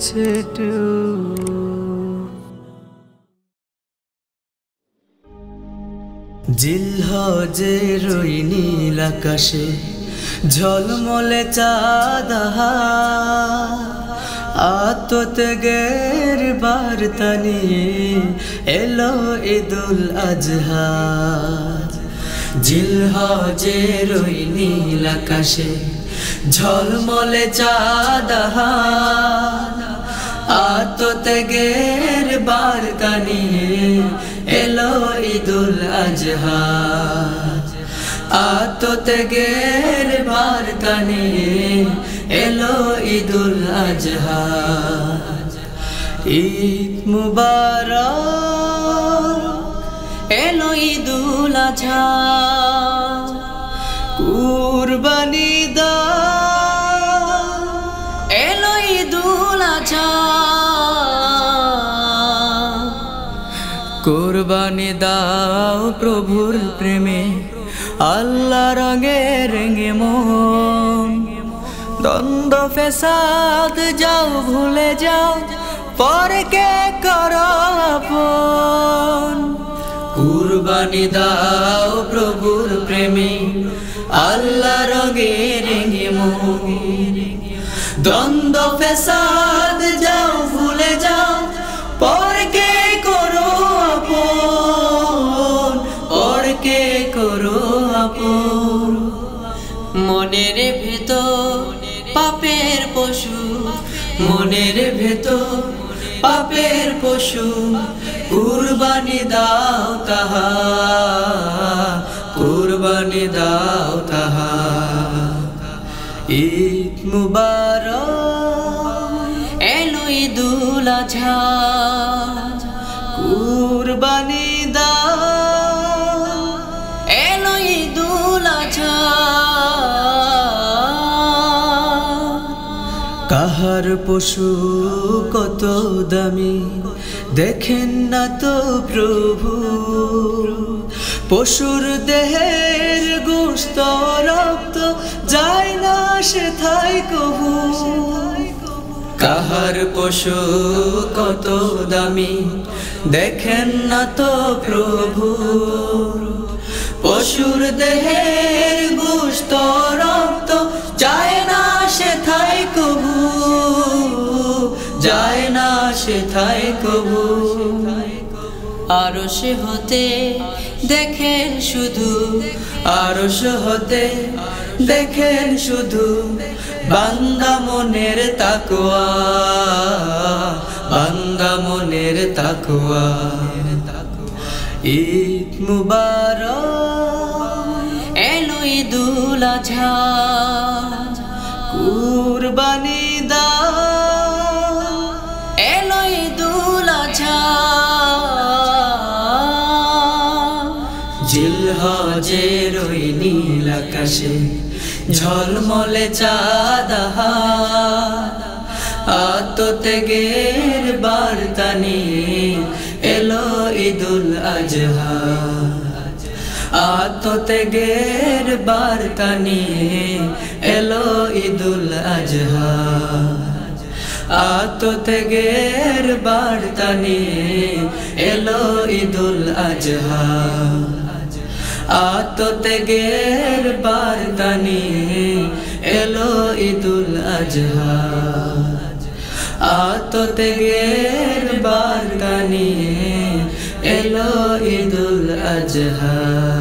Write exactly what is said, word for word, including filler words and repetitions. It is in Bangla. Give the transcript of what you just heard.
ছেটু জিলহজের ওই নীল আকাশে ঝলমলে চাঁদ আত্মত্যাগের বার্তা নিয়ে এলো ঈদুল আজহা। জিলহজের ওই নীল আকাশে ঝলমলে চাঁদ আত্মত্যাগের বার্তা নিয়ে এলো ঈদুল আজহা। আত্মত্যাগের বার্তা নিয়ে এলো ঈদুল আজহা। ঈদ মুবারক এলো ঈদুল আজহা। কুরবানি দাও এলো ঈদুল আজহা। কুরবানি দাও প্রভুর প্রেমে আল্লাহ রঙে রেঙে মন। দ্বন্দ্ব ফেসাদ যাও ভুলে যাও পরকে করো আপন। কুরবানি দাও প্রভুর প্রেমে আল্লাহ রঙে রেঙে মন। দ্বন্দ্ব ফেসাদ যাও ভুলে যাও পরকে করো আপন। পরকে করো আপন। মনের ভেতর পাপের পশু, মনের ভেতর পাপের পশু কুরবানি দাও তাহা, কুরবানি দাও তাহা। ঈদ মুবারক এলো ঈদুল আজহা। কুরবানি দাও এলো ঈদুল আজহা। কাহার পশু কত দামি দেখেন না তো প্রভু। পশুর দেহের গোশত রক্ত যায় না সেথায় কভু। কাহার পশু কত দামি দেখেন না তো প্রভু। পশুর দেহের গোশত রক্ত যায় না সেথায় কভু, যায় না সেথায় কভু। আরশ হতে দেখেন শুধু, আরশ হতে দেখেন শুধু বান্দা মনের তাকওয়া, বান্দা মনের তাকওয়া। ঈদ মুবারক এলো ঈদুল আজহা। কুরবানি দাও এলো ঈদুল আজহা। জিলহজের ওই নীল আকাশে ঝলমলে চাঁদ আত্মত্যাগের বার্তা নিয়ে এলো ঈদুল আজহা। আত্মত্যাগের বার্তা নিয়ে এলো ঈদুল আজহা। আত্মত্যাগের বার্তা নিয়ে এলো ঈদুল আজহা। আত্মত্যাগের বার্তা নিয়ে এলো ঈদুল আজহা। আত্মত্যাগের বার্তা নিয়ে এলো ঈদুল আজহা।